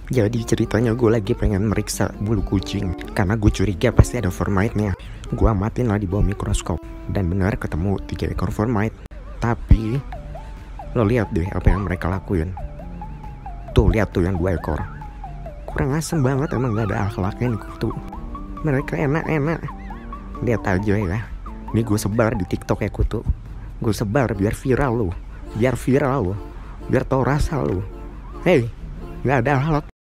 Jadi ceritanya gue lagi pengen meriksa bulu kucing karena gue curiga pasti ada formite-nya. Gue amatin lah di bawah mikroskop dan benar ketemu 3 ekor formite. Tapi lo lihat deh apa yang mereka lakuin. Tuh lihat tuh yang 2 ekor. Kurang asem banget, emang gak ada akhlaknya nih kutu. Mereka enak-enak. Lihat aja ya. Ini gue sebar di TikTok ya kutu. Gue sebar biar viral lo. Biar tau rasa lo. Hei, gak ada akhlak.